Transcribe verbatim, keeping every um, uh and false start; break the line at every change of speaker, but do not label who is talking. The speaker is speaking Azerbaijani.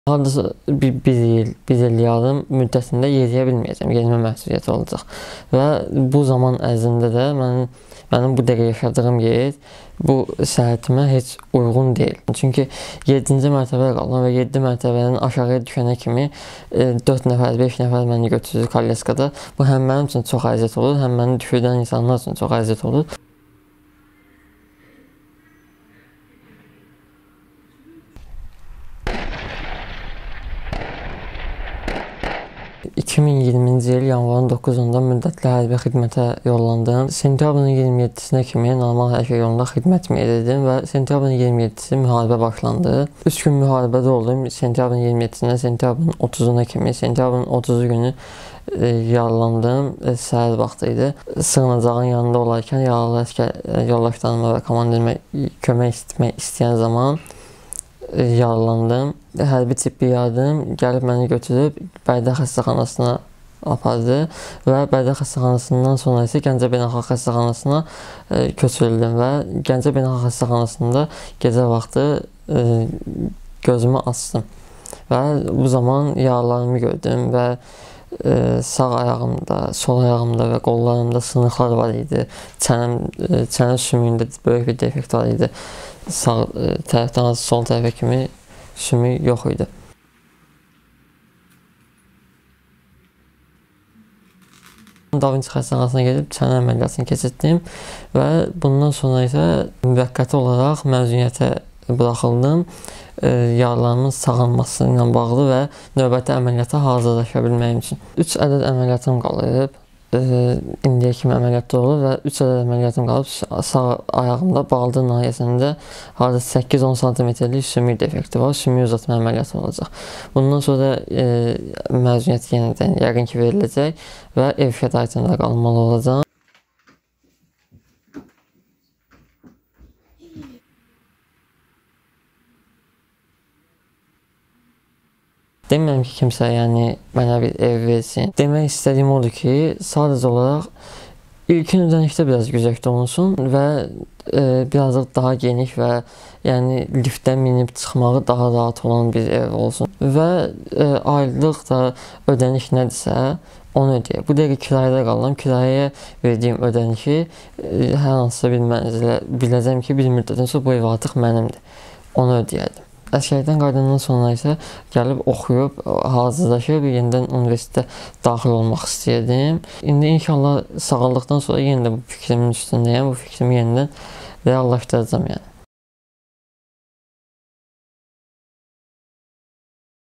Hardasa bir, bir il, bir il yarım müddətində yeriyə bilməyəcəm, yerimə məsuliyyət olacaq. Və bu zaman ərzində də mən, mənim bu dəqiqə yaşadığım yer bu səhhətimə heç uyğun deyil. Çünki yeddinci mərtəbəyə qaldım və yeddi mərtəbədən aşağıya düşənə kimi dörd nəfər, beş nəfər məni götürür kalyeskada. Bu həm mənim üçün çox əziyyət olur, həm məni düşürdən insanlar üçün çox əziyyət olur. iki min iyirminci il yanvarın doqquzunda müddətli hərbi xidmətə yollandım. Sentyabrın iyirmi yeddisinə kimi normal hər şey yolunda xidmətimi edirdim və sentyabrın iyirmi yeddisi müharibə başlandı. üç gün müharibədə oldum. Sentyabrın iyirmi yeddisindən sentyabrın otuzuna kimi. Sentyabrın otuzu günü e, yaralandım. E, səhər vaxtı idi. Sığınacağın yanında olarkən yaralı əskər yoldaşlarıma və komandirimə kömək etmək istəyən zaman yaralandım. Hərbi tibbi yardım gəlib məni götürüb Bərdə xəstəxanasına apardı və Bərdə xəstəxanasından sonra isə Gəncə Beynəlxalq xəstəxanasına e, köçürüldüm və Gəncə Beynəlxalq xəstəxanasında gecə vaxtı e, gözümü açdım və bu zaman yaralarımı gördüm və e, sağ ayağımda, sol ayağımda və qollarımda sınıqlar var idi. Çənəm, e, çənə sümüyündə böyük bir defekt var idi. Sağ e, tərəfdən az sol tərəfə kimi sümük yox idi. Da Vinci xəstəxanasına gedib çənə əməliyyatını keçirtdim və bundan sonra isə müvəqqəti olaraq məzuniyyətə buraxıldım. E, yaralarımın sağalması ilə bağlı və növbəti əməliyyata hazırlaşa bilməyim üçün. üç ədəd əməliyyatım qalıb. E, indiyə kimi əməliyyatda olur və üç ədəd əməliyyatım qalıb. Sağ ayağımda baldır nahiyəsində harada səkkiz on santimetrlik sümük defekti var. Sümük uzatma əməliyyatı olacaq. Bundan sonra e, məzuniyyət yenidən yəqin ki veriləcək və ev şəraitində qalmalı olacaq. Demirəm ki, kimsə yəni mənə bir ev versin. Demək istədiyim odur ki, sadəcə olaraq ilkin ödənişdə biraz güzəşt olunsun və e, birazcık daha geniş və yəni liftdən minib çıxmağı daha rahat olan bir ev olsun. Və e, aylıq da ödəniş nədirsə onu ödəyək. Bu dəqiqə kirayədə qalıram. Kirayəyə verdiyim ödənişi e, hər hansısa bir mənzilə biləcəm ki, bir müddətdən sonra bu ev artıq mənimdir. Onu ödəyərdim. Əskərdən qayıdandan sonra isə gəlib oxuyub, hazırlaşıb, yenidən universitetə daxil olmaq istəyirdim. İndi inşallah sağaldıqdan sonra yenə də bu fikrimin üstündəyəm, bu fikrimi yenidən reallaşdıracağam yəni.